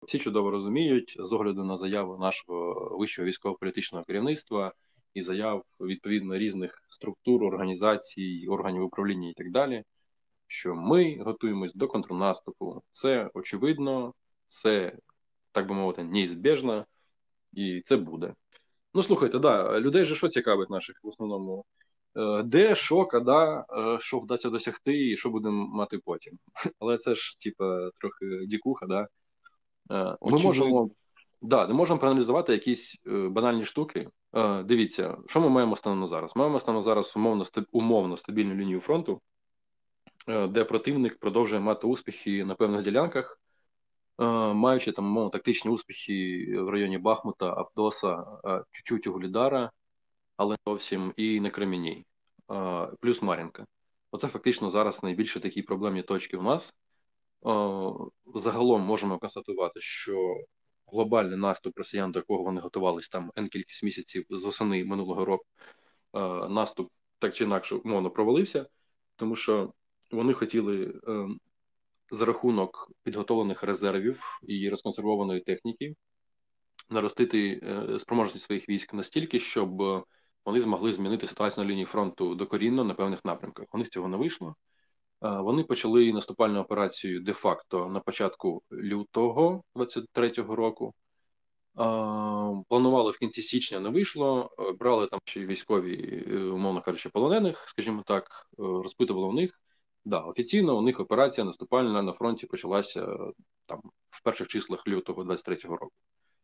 всі чудово розуміють, з огляду на заяву нашого вищого військово-політичного керівництва і заяв відповідно різних структур, організацій, органів управління і так далі, що ми готуємось до контрнаступу. Це очевидно, це, так би мовити, неізбіжно, і це буде. Ну, слухайте, да, людей же що цікавить наших в основному? Де, що, коли, що вдасться досягти і що будемо мати потім. Але це ж, типа, трохи дікуха, да? Ми можемо, Очевидно. да, не можемо проаналізувати якісь банальні штуки. Дивіться, що ми маємо станом зараз? Ми маємо станом зараз умовно стабільну лінію фронту, де противник продовжує мати успіхи на певних ділянках, маючи там умовно тактичні успіхи в районі Бахмута, Авдоса, чуть-чуть Угледара, але зовсім і на Кремінній, плюс Мар'їнка. Оце фактично зараз найбільше такі проблемні точки у нас. Загалом можемо констатувати, що глобальний наступ росіян, до якого вони готувалися там N кількість місяців з осени минулого року, наступ так чи інакше умовно провалився, тому що вони хотіли за рахунок підготовлених резервів і розконсервованої техніки наростити спроможність своїх військ настільки, щоб вони змогли змінити ситуацію на лінії фронту докорінно на певних напрямках. У них цього не вийшло. Вони почали наступальну операцію де-факто на початку лютого 23-го року. Планували в кінці січня, не вийшло. Брали там ще військові, умовно кажучи, полонених, скажімо так, розпитували у них. Да, офіційно у них операція наступальна на фронті почалася там в перших числах лютого 23-го року.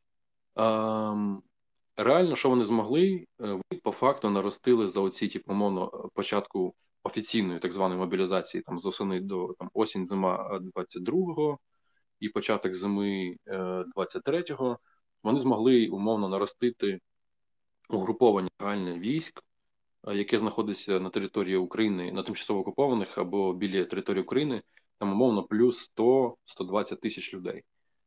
Реально, що вони змогли, вони по факту наростили за оці, типу, умовно, початку офіційної так званої мобілізації там з осени до там, осінь-зима 22-го і початок зими 23-го, вони змогли умовно наростити угруповання загальне військ, яке знаходиться на території України, на тимчасово окупованих або біля території України, там умовно плюс 100-120 тисяч людей.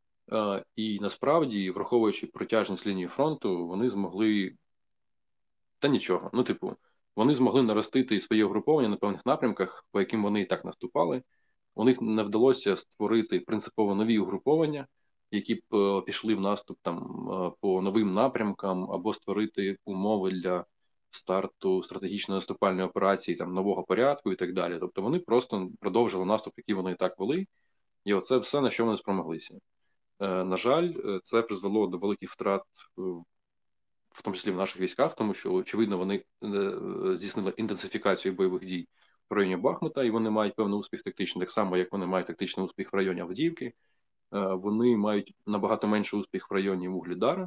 І насправді, враховуючи протяжність лінії фронту, вони змогли та нічого. Ну, типу, вони змогли наростити своє угруповання на певних напрямках, по яким вони і так наступали. У них не вдалося створити принципово нові угруповання, які б пішли в наступ там по новим напрямкам, або створити умови для старту стратегічної наступальної операції, там нового порядку і так далі. Тобто вони просто продовжили наступ, який вони і так вели, і оце все, на що вони спромоглися. На жаль, це призвело до великих втрат, в тому числі в наших військах, тому що, очевидно, вони здійснили інтенсифікацію бойових дій в районі Бахмута, і вони мають певний успіх тактичний, так само, як вони мають тактичний успіх в районі Авдіївки. Вони мають набагато менший успіх в районі Вугледара.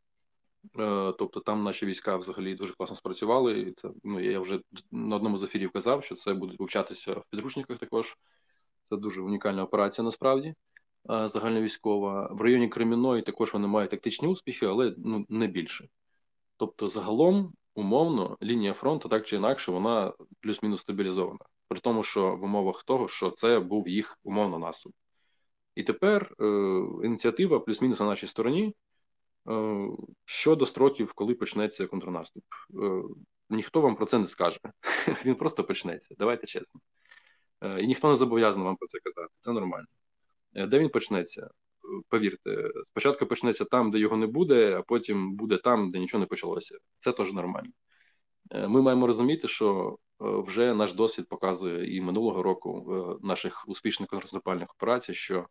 Тобто там наші війська взагалі дуже класно спрацювали. І це, ну, я вже на одному з ефірів казав, що це буде вивчатися в підручниках також. Це дуже унікальна операція насправді. Загальновійськова. В районі Кремінної також вони мають тактичні успіхи, але ну, не більше. Тобто, загалом, умовно, лінія фронту так чи інакше, вона плюс-мінус стабілізована. При тому, що в умовах того, що це був їх умовно наступ. І тепер ініціатива плюс-мінус на нашій стороні. Щодо строків, коли почнеться контрнаступ. Ніхто вам про це не скаже. Він просто почнеться, давайте чесно. І ніхто не зобов'язаний вам про це казати. Це нормально. Де він почнеться? Повірте, спочатку почнеться там, де його не буде, а потім буде там, де нічого не почалося. Це теж нормально. Ми маємо розуміти, що вже наш досвід показує і минулого року наших успішних контрнаступальних операцій, що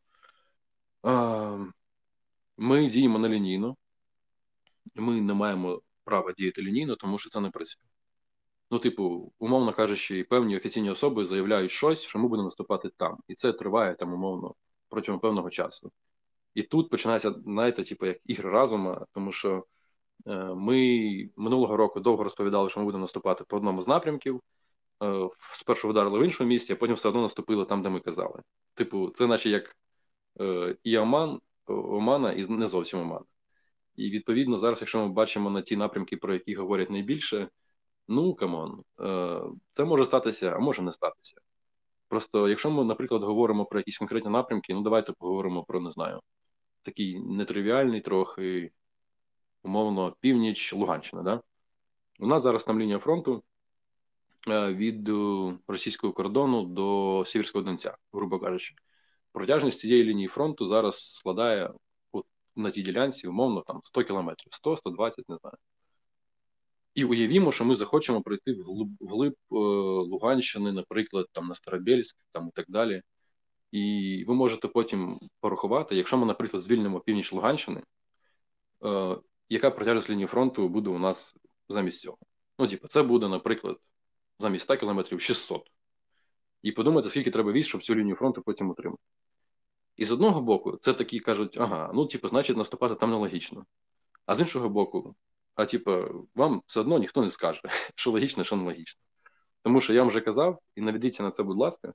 ми діємо нелінійно, ми не маємо права діяти лінійно, тому що це не працює. Ну, типу, умовно кажучи, певні офіційні особи заявляють щось, що ми будемо наступати там. І це триває там, умовно, протягом певного часу. І тут починається, знаєте, типу, як ігри разума, тому що ми минулого року довго розповідали, що ми будемо наступати по одному з напрямків, спершу вдарили в іншому місці, а потім все одно наступили там, де ми казали. Типу, це наче як і Омана, і не зовсім Омана. І відповідно зараз, якщо ми бачимо на ті напрямки, про які говорять найбільше, ну, камон, це може статися, а може не статися. Просто, якщо ми, наприклад, говоримо про якісь конкретні напрямки, ну, давайте поговоримо про, не знаю, такий нетривіальний трохи, умовно, північ Луганщина, да? У нас зараз там лінія фронту від російського кордону до Сіверського Донця, грубо кажучи. Протяжність цієї лінії фронту зараз складає на тій ділянці, умовно, там 100 кілометрів, 100, 120, не знаю. І уявімо, що ми захочемо пройти вглиб Луганщини, наприклад, там на Старобєльськ, там і так далі. І ви можете потім порахувати, якщо ми, наприклад, звільнимо північ Луганщини, яка протяжність лінії фронту буде у нас замість цього. Ну, типу, це буде, наприклад, замість 100 кілометрів 600. І подумайте, скільки треба військ, щоб цю лінію фронту потім утримати. І з одного боку, це такі кажуть, ага, ну, типу, значить, наступати там нелогічно. А з іншого боку, вам все одно ніхто не скаже, що логічно, що нелогічно. Тому що я вам вже казав, і наведіться на це, будь ласка,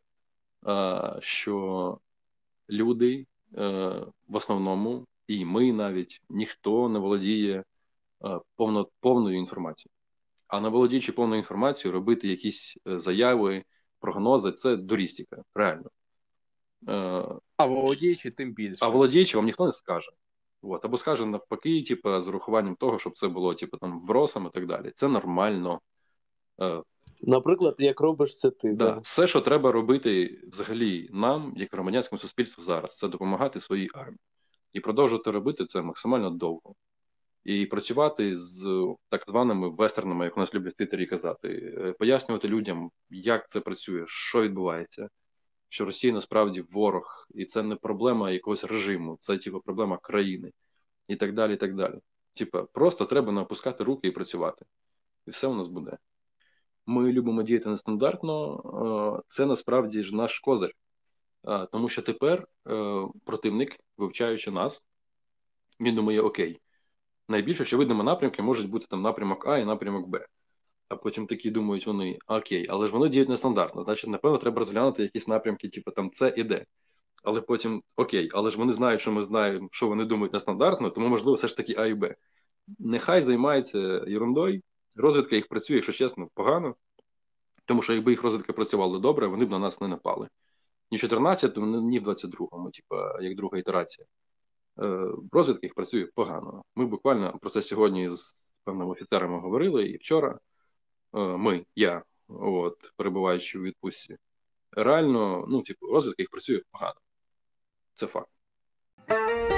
що люди в основному, і ми навіть, ніхто не володіє повною інформацією. А не володіючи повною інформацією, робити якісь заяви, прогнози – це дурістика, реально. А володіючи тим більше. А володіючи вам ніхто не скаже. От. Або скаже навпаки, типу, з урахуванням того, щоб це було типу, там, вбросом і так далі. Це нормально. Наприклад, як робиш це ти. Да. Все, що треба робити взагалі нам, як громадянському суспільству зараз, це допомагати своїй армії. І продовжувати робити це максимально довго. І працювати з так званими вестернами, як у нас люблять титері казати, пояснювати людям, як це працює, що відбувається, що Росія насправді ворог, і це не проблема якогось режиму, це типу проблема країни, і так далі, і так далі. Типа, просто треба не опускати руки і працювати. І все у нас буде. Ми любимо діяти нестандартно, це насправді ж наш козир. Тому що тепер противник, вивчаючи нас, він думає, окей, найбільш очевидними напрямки можуть бути там напрямок А і напрямок Б. А потім такі думають вони, окей, але ж вони діють нестандартно, значить, напевно, треба розглянути якісь напрямки, типу там С і Д. Але потім, окей, але ж вони знають, що ми знаємо, що вони думають нестандартно, тому, можливо, все ж таки А і Б. Нехай займаються ерундою, розвідка їх працює, якщо чесно, погано, тому що якби їх розвідка працювала добре, вони б на нас не напали. Ні в 14-му, ні в 22-му, типу, як друга ітерація. Розвідка їх працює погано. Ми буквально про це сьогодні з певними офіцерами говорили, і вчора я, перебуваючи у відпустці, реально, розвідка їх працює погано. Це факт.